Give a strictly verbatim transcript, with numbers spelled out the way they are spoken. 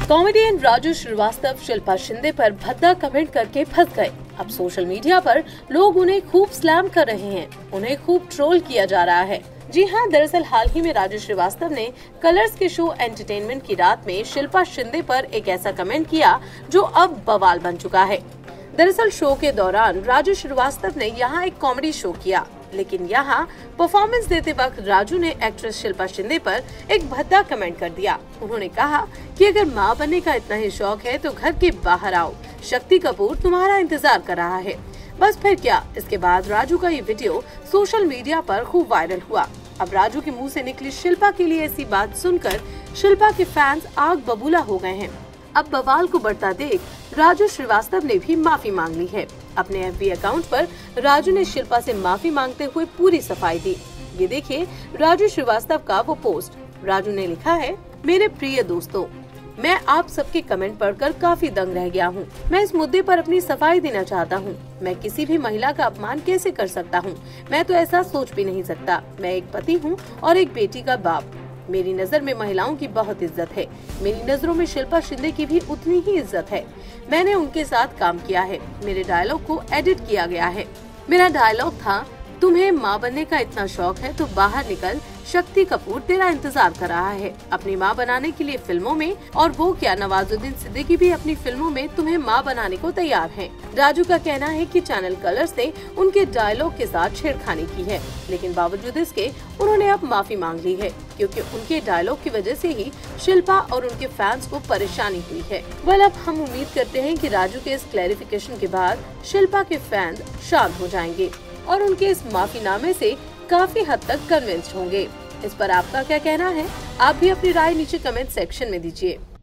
Comedian Raju Srivastava Shilpa Shinde पर भद्दा comment करके फंस गए। अब सोशल मीडिया पर लोग उन्हें खूब स्लैम कर रहे हैं, उन्हें खूब ट्रोल किया जा रहा है। जी हाँ, दरअसल हाल ही में राजू श्रीवास्तव ने कलर्स के शो एंटरटेनमेंट की रात में शिल्पा शिंदे पर एक ऐसा कमेंट किया जो अब बवाल बन चुका है। दरअसल शो के दौरान राजू श्रीवास्तव ने यहाँ एक कॉमेडी शो किया, लेकिन यहाँ परफॉर्मेंस देते वक्त राजू ने एक्ट्रेस शिल्पा शिंदे पर एक भद्दा कमेंट कर दिया। उन्होंने कहा कि अगर मां बनने का इतना ही शौक है तो घर के बाहर आओ, शक्ति कपूर तुम्हारा इंतजार कर रहा है। बस फिर क्या, इसके बाद राजू का ये वीडियो सोशल मीडिया पर खूब वायरल हुआ। अब राजू के मुंह से निकली शिल्पा के लिए ऐसी बात सुनकर शिल्पा के फैंस आग बबूला हो गए हैं। अब बवाल को बढ़ता देख राजू श्रीवास्तव ने भी माफी मांग ली है। अपने एफ बी अकाउंट पर राजू ने शिल्पा से माफी मांगते हुए पूरी सफाई दी। ये देखिए राजू श्रीवास्तव का वो पोस्ट। राजू ने लिखा है, मेरे प्रिय दोस्तों, मैं आप सबके कमेंट पढ़कर काफी दंग रह गया हूँ। मैं इस मुद्दे पर अपनी सफाई देना चाहता हूँ। मैं किसी भी महिला का अपमान कैसे कर सकता हूँ? मैं तो ऐसा सोच भी नहीं सकता। मैं एक पति हूँ और एक बेटी का बाप। मेरी नजर में महिलाओं की बहुत इज्जत है। मेरी नजरों में शिल्पा शिंदे की भी उतनी ही इज्जत है। मैंने उनके साथ काम किया है। मेरे डायलॉग को एडिट किया गया है। मेरा डायलॉग था, तुम्हें माँ बनने का इतना शौक है तो बाहर निकल, शक्ति कपूर तेरा इंतजार कर रहा है अपनी माँ बनाने के लिए फिल्मों में। और वो क्या, नवाजुद्दीन सिद्दीकी भी अपनी फिल्मों में तुम्हें माँ बनाने को तैयार हैं। राजू का कहना है कि चैनल कलर्स ने उनके डायलॉग के साथ छेड़खानी की है, लेकिन बावजूद इसके उन्होंने अब माफी मांग ली है, क्योंकि उनके डायलॉग की वजह से ही शिल्पा और उनके फैंस को परेशानी हुई है। वेल, अब हम उम्मीद करते हैं कि राजू के इस क्लैरिफिकेशन के बाद शिल्पा के फैंस शांत हो जाएंगे और उनके इस माफीनामे से काफी हद तक कन्विंस्ड होंगे। इस पर आपका क्या कहना है? आप भी अपनी राय नीचे कमेंट सेक्शन में दीजिए।